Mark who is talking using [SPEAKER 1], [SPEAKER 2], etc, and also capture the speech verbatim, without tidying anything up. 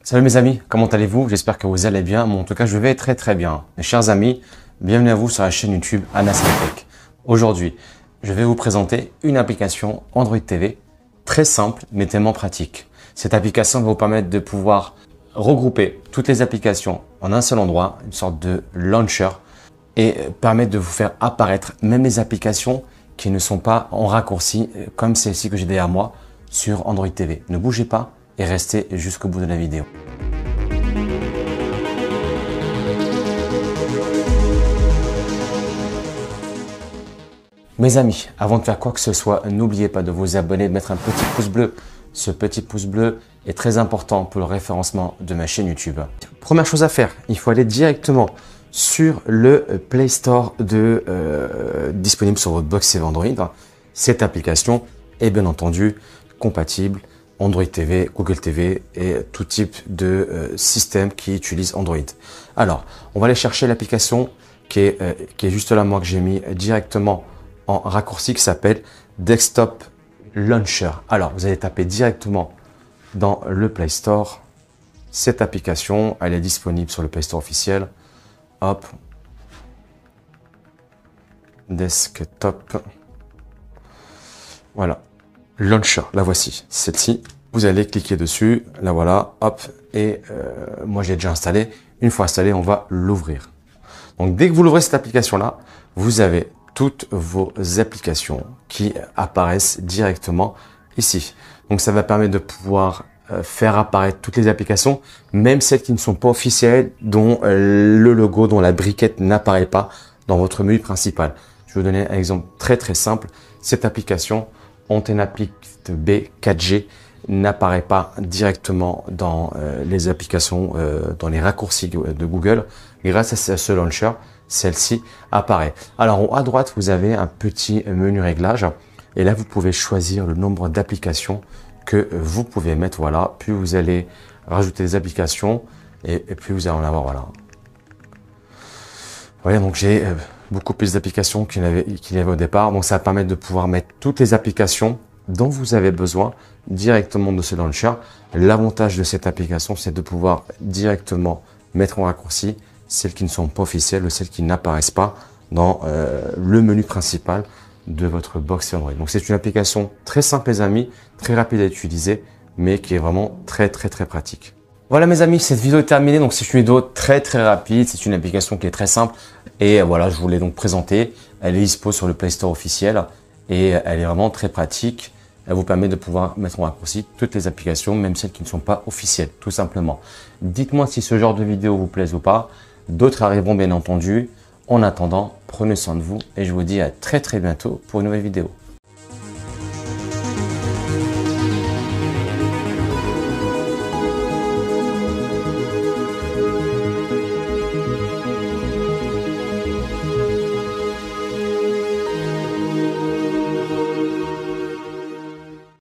[SPEAKER 1] Salut mes amis, comment allez-vous? J'espère que vous allez bien. Moi, en tout cas, je vais très très bien. Mes chers amis, bienvenue à vous sur la chaîne YouTube Anas Tech. Aujourd'hui, je vais vous présenter une application Android T V très simple mais tellement pratique. Cette application va vous permettre de pouvoir regrouper toutes les applications en un seul endroit, une sorte de launcher, et permettre de vous faire apparaître même les applications qui ne sont pas en raccourci comme celle-ci que j'ai derrière moi sur Android T V. Ne bougez pas et restez jusqu'au bout de la vidéo. Mes amis, avant de faire quoi que ce soit, n'oubliez pas de vous abonner, de mettre un petit pouce bleu. Ce petit pouce bleu est très important pour le référencement de ma chaîne YouTube. Première chose à faire, il faut aller directement sur le Play Store de, euh, disponible sur votre box T V Android. Cette application est bien entendu compatible Android T V, Google T V et tout type de euh, système qui utilise Android. Alors, on va aller chercher l'application qui est, euh, qui est juste là, moi, que j'ai mis directement en raccourci, qui s'appelle Desktop Launcher. Alors, vous allez taper directement dans le Play Store. Cette application, elle est disponible sur le Play Store officiel. Hop. Desktop. Voilà. Launcher, la voici, celle-ci. Vous allez cliquer dessus, la voilà, hop, et euh, moi j'ai déjà installé. Une fois installé, on va l'ouvrir. Donc dès que vous l'ouvrez cette application-là, vous avez toutes vos applications qui apparaissent directement ici. Donc ça va permettre de pouvoir euh, faire apparaître toutes les applications, même celles qui ne sont pas officielles, dont euh, le logo, dont la briquette n'apparaît pas dans votre menu principal. Je vais vous donner un exemple très très simple. Cette application Antennapic B quatre G n'apparaît pas directement dans euh, les applications, euh, dans les raccourcis de Google. Grâce à ce launcher, celle-ci apparaît. Alors en haut à droite, vous avez un petit menu réglage et là, vous pouvez choisir le nombre d'applications que vous pouvez mettre. Voilà, puis vous allez rajouter des applications et, et puis vous allez en avoir. Voilà. Voilà, donc j'ai euh, beaucoup plus d'applications qu'il y avait, qu'il y avait au départ. Donc ça va permettre de pouvoir mettre toutes les applications dont vous avez besoin directement de ce launcher. L'avantage de cette application, c'est de pouvoir directement mettre en raccourci celles qui ne sont pas officielles ou celles qui n'apparaissent pas dans euh, le menu principal de votre box Android. Donc c'est une application très simple les amis, très rapide à utiliser, mais qui est vraiment très très très pratique. Voilà mes amis, cette vidéo est terminée. Donc c'est une vidéo très très rapide, c'est une application qui est très simple et voilà, je vous l'ai donc présentée. Elle est dispo sur le Play Store officiel et elle est vraiment très pratique. Elle vous permet de pouvoir mettre en raccourci toutes les applications, même celles qui ne sont pas officielles, tout simplement. Dites-moi si ce genre de vidéo vous plaise ou pas. D'autres arriveront bien entendu. En attendant, prenez soin de vous et je vous dis à très très bientôt pour une nouvelle vidéo.